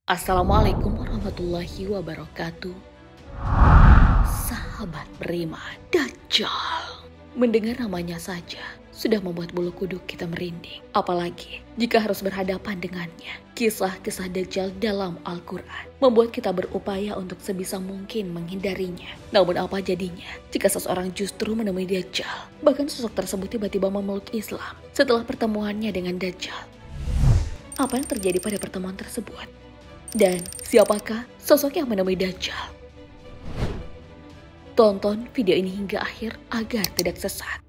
Assalamualaikum warahmatullahi wabarakatuh. Sahabat beriman, Dajjal. Mendengar namanya saja sudah membuat bulu kuduk kita merinding. Apalagi jika harus berhadapan dengannya. Kisah-kisah Dajjal dalam Al-Quran membuat kita berupaya untuk sebisa mungkin menghindarinya. Namun apa jadinya jika seseorang justru menemui Dajjal? Bahkan sosok tersebut tiba-tiba memeluk Islam setelah pertemuannya dengan Dajjal. Apa yang terjadi pada pertemuan tersebut? Dan siapakah sosok yang menemui Dajjal? Tonton video ini hingga akhir agar tidak sesat.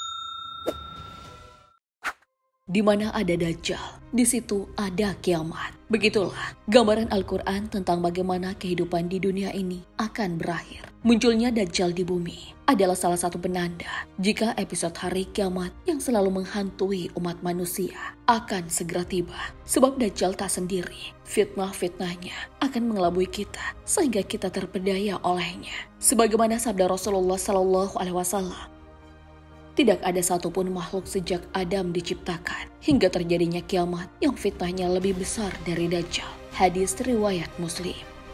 Di mana ada Dajjal, di situ ada kiamat. Begitulah gambaran Al-Quran tentang bagaimana kehidupan di dunia ini akan berakhir. Munculnya Dajjal di bumi adalah salah satu penanda jika episode hari kiamat yang selalu menghantui umat manusia akan segera tiba. Sebab Dajjal tak sendiri, fitnah-fitnahnya akan mengelabui kita sehingga kita terpedaya olehnya. Sebagaimana sabda Rasulullah SAW, tidak ada satupun makhluk sejak Adam diciptakan hingga terjadinya kiamat yang fitnahnya lebih besar dari Dajjal. Hadis riwayat Muslim.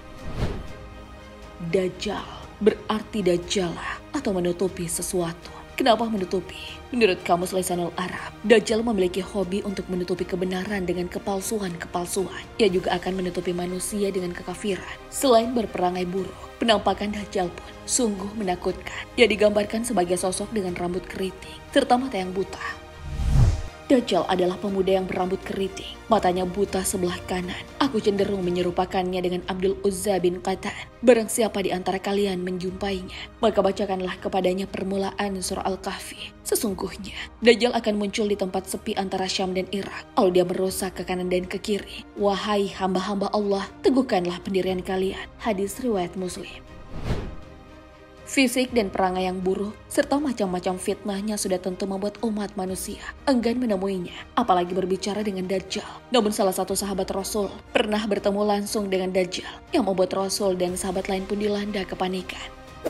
Dajjal berarti dajalah atau menutupi sesuatu. Kenapa menutupi? Menurut Kamus Lisanul Arab, Dajjal memiliki hobi untuk menutupi kebenaran dengan kepalsuan-kepalsuan. Ia juga akan menutupi manusia dengan kekafiran. Selain berperangai buruk, penampakan Dajjal pun sungguh menakutkan. Ia digambarkan sebagai sosok dengan rambut keriting, serta mata yang buta. Dajjal adalah pemuda yang berambut keriting, matanya buta sebelah kanan. Aku cenderung menyerupakannya dengan Abdul Uzza bin Qatan. Barang siapa di antara kalian menjumpainya, maka bacakanlah kepadanya permulaan surah Al-Kahfi. Sesungguhnya, Dajjal akan muncul di tempat sepi antara Syam dan Irak. Lalu dia merusak ke kanan dan ke kiri. Wahai hamba-hamba Allah, teguhkanlah pendirian kalian. Hadis riwayat Muslim. Fisik dan perangai yang buruk, serta macam-macam fitnahnya sudah tentu membuat umat manusia enggan menemuinya, apalagi berbicara dengan Dajjal. Namun salah satu sahabat Rasul pernah bertemu langsung dengan Dajjal, yang membuat Rasul dan sahabat lain pun dilanda kepanikan.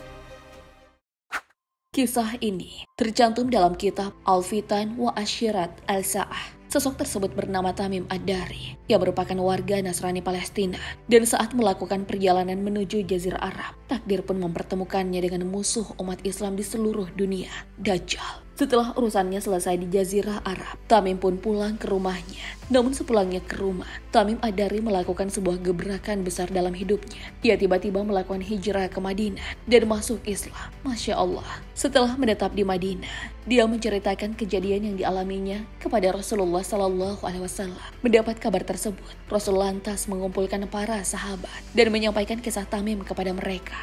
Kisah ini tercantum dalam kitab Al-Fitan wa Asyirat Al-Sa'ah. Sosok tersebut bernama Tamim Ad-Dari, yang merupakan warga Nasrani Palestina. Dan saat melakukan perjalanan menuju Jazirah Arab, takdir pun mempertemukannya dengan musuh umat Islam di seluruh dunia, Dajjal. Setelah urusannya selesai di Jazirah Arab, Tamim pun pulang ke rumahnya. Namun sepulangnya ke rumah, Tamim Ad-Dari melakukan sebuah gebrakan besar dalam hidupnya. Ia tiba-tiba melakukan hijrah ke Madinah dan masuk Islam. Masya Allah. Setelah menetap di Madinah, dia menceritakan kejadian yang dialaminya kepada Rasulullah SAW. Mendapat kabar tersebut, Rasul lantas mengumpulkan para sahabat dan menyampaikan kisah Tamim kepada mereka.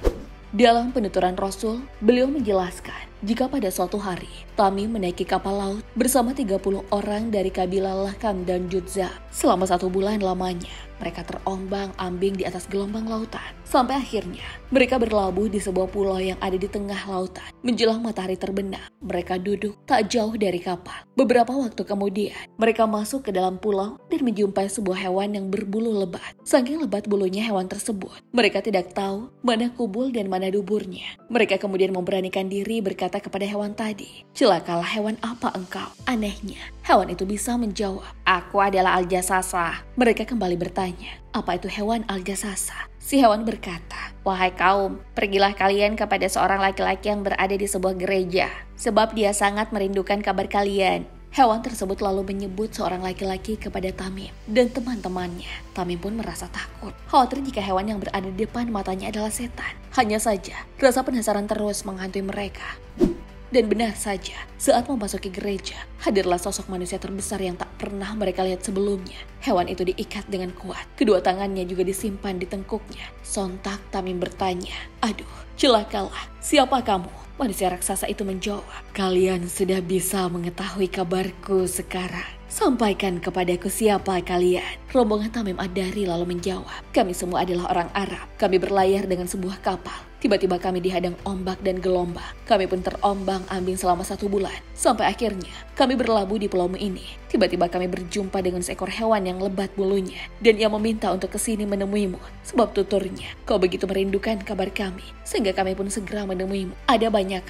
Dalam penuturan Rasul, beliau menjelaskan jika pada suatu hari Tamim menaiki kapal laut bersama 30 orang dari kabilah Lahkam dan Judza. Selama 1 bulan lamanya, mereka terombang-ambing di atas gelombang lautan. Sampai akhirnya, mereka berlabuh di sebuah pulau yang ada di tengah lautan. Menjelang matahari terbenam, mereka duduk tak jauh dari kapal. Beberapa waktu kemudian, mereka masuk ke dalam pulau dan menjumpai sebuah hewan yang berbulu lebat. Saking lebat bulunya hewan tersebut, mereka tidak tahu mana kubul dan mana duburnya. Mereka kemudian memberanikan diri berkata kepada hewan tadi, "Celakalah hewan apa engkau?" Anehnya, hewan itu bisa menjawab, "Aku adalah Al-Jasasa." Mereka kembali bertanya, "Apa itu hewan Al-Jasasa?" Si hewan berkata, "Wahai kaum, pergilah kalian kepada seorang laki-laki yang berada di sebuah gereja, sebab dia sangat merindukan kabar kalian." Hewan tersebut lalu menyebut seorang laki-laki kepada Tamim dan teman-temannya. Tamim pun merasa takut, khawatir jika hewan yang berada di depan matanya adalah setan. Hanya saja, rasa penasaran terus menghantui mereka. Dan benar saja, saat memasuki gereja, hadirlah sosok manusia terbesar yang tak pernah mereka lihat sebelumnya. Hewan itu diikat dengan kuat, kedua tangannya juga disimpan di tengkuknya. Sontak Tamim bertanya, "Aduh, celakalah, siapa kamu?" Manusia raksasa itu menjawab, "Kalian sudah bisa mengetahui kabarku sekarang. Sampaikan kepadaku siapa kalian." Rombongan Tamim Ad-Dari lalu menjawab, "Kami semua adalah orang Arab. Kami berlayar dengan sebuah kapal. Tiba-tiba kami dihadang ombak dan gelombang. Kami pun terombang-ambing selama 1 bulan. Sampai akhirnya kami berlabuh di pulau ini. Tiba-tiba kami berjumpa dengan seekor hewan yang lebat bulunya. Dan ia meminta untuk kesini menemuimu. Sebab tuturnya, kau begitu merindukan kabar kami. Sehingga kami pun segera menemuimu. Ada banyak hal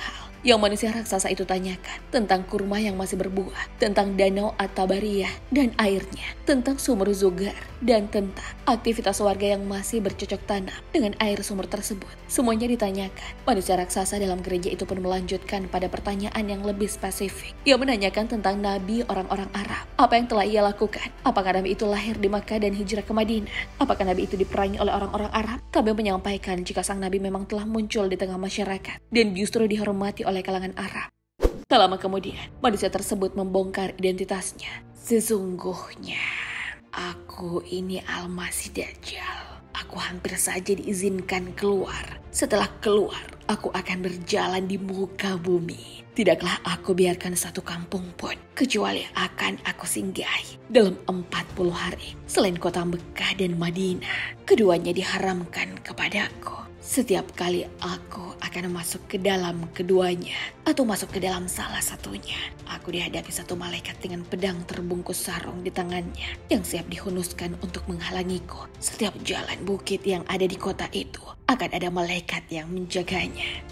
yang manusia raksasa itu tanyakan, tentang kurma yang masih berbuah, tentang danau At-Tabariyah dan airnya, tentang sumur Zugar, dan tentang aktivitas warga yang masih bercocok tanam dengan air sumur tersebut. Semuanya ditanyakan. Manusia raksasa dalam gereja itu pun melanjutkan pada pertanyaan yang lebih spesifik. Ia menanyakan tentang nabi orang-orang Arab. Apa yang telah ia lakukan? Apakah nabi itu lahir di Makkah dan hijrah ke Madinah? Apakah nabi itu diperangi oleh orang-orang Arab? Kami menyampaikan jika sang nabi memang telah muncul di tengah masyarakat dan justru dihormati oleh kalangan Arab. Tak lama kemudian, manusia tersebut membongkar identitasnya. Sesungguhnya, aku ini Al-Masih Dajjal. Aku hampir saja diizinkan keluar. Setelah keluar, aku akan berjalan di muka bumi. Tidaklah aku biarkan satu kampung pun, kecuali akan aku singgahi dalam 40 hari. Selain kota Mekah dan Madinah, keduanya diharamkan kepadaku. Setiap kali aku akan masuk ke dalam keduanya, atau masuk ke dalam salah satunya, aku dihadapi satu malaikat dengan pedang terbungkus sarung di tangannya, yang siap dihunuskan untuk menghalangiku. Setiap jalan bukit yang ada di kota itu, akan ada malaikat yang menjaganya.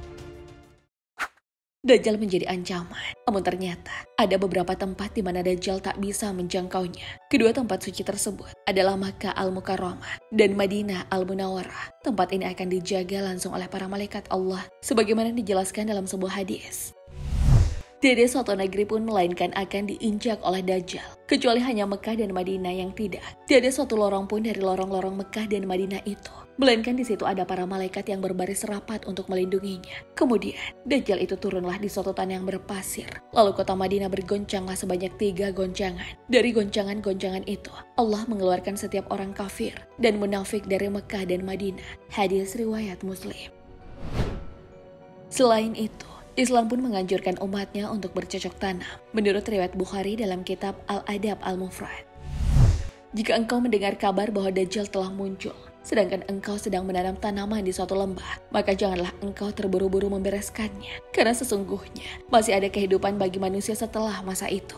Dajjal menjadi ancaman, namun ternyata ada beberapa tempat di mana Dajjal tak bisa menjangkaunya. Kedua tempat suci tersebut adalah Makkah Al-Mukarramah dan Madinah Al-Munawwarah. Tempat ini akan dijaga langsung oleh para malaikat Allah, sebagaimana dijelaskan dalam sebuah hadis. Tidak ada suatu negeri pun melainkan akan diinjak oleh Dajjal, kecuali hanya Mekah dan Madinah yang tidak. Tidak ada suatu lorong pun dari lorong-lorong Mekah dan Madinah itu, melainkan di situ ada para malaikat yang berbaris rapat untuk melindunginya. Kemudian, Dajjal itu turunlah di suatu tanah yang berpasir. Lalu kota Madinah bergoncanglah sebanyak 3 goncangan. Dari goncangan-goncangan itu, Allah mengeluarkan setiap orang kafir dan munafik dari Mekah dan Madinah. Hadis riwayat Muslim. Selain itu, Islam pun menganjurkan umatnya untuk bercocok tanam. Menurut riwayat Bukhari dalam kitab Al-Adab Al-Mufrad, jika engkau mendengar kabar bahwa Dajjal telah muncul, sedangkan engkau sedang menanam tanaman di suatu lembah, maka janganlah engkau terburu-buru membereskannya, karena sesungguhnya masih ada kehidupan bagi manusia setelah masa itu.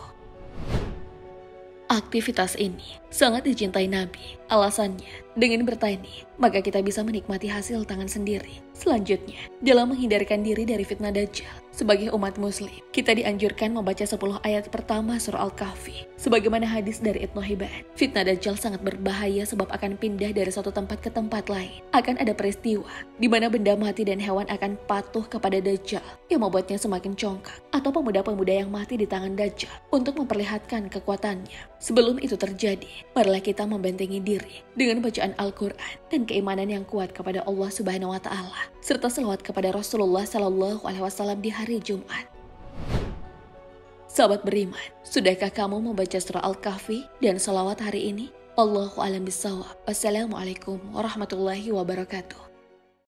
Aktivitas ini sangat dicintai Nabi. Alasannya, dengan bertani, maka kita bisa menikmati hasil tangan sendiri. Selanjutnya, dalam menghindarkan diri dari fitnah Dajjal, sebagai umat muslim, kita dianjurkan membaca 10 ayat pertama surah Al-Kahfi. Sebagaimana hadis dari Ibnu Hibban, fitnah Dajjal sangat berbahaya sebab akan pindah dari suatu tempat ke tempat lain. Akan ada peristiwa di mana benda mati dan hewan akan patuh kepada Dajjal yang membuatnya semakin congkak, atau pemuda-pemuda yang mati di tangan Dajjal untuk memperlihatkan kekuatannya. Sebelum itu terjadi, marilah kita membentengi diri dengan bacaan Al-Quran dan keimanan yang kuat kepada Allah Subhanahu wa Ta'ala, serta selawat kepada Rasulullah Sallallahu Alaihi Wasallam di hari Jumat. Sahabat beriman, sudahkah kamu membaca surah Al-Kahfi dan salawat hari ini? Allahu a'lam bishawab. Wassalamualaikum warahmatullahi wabarakatuh.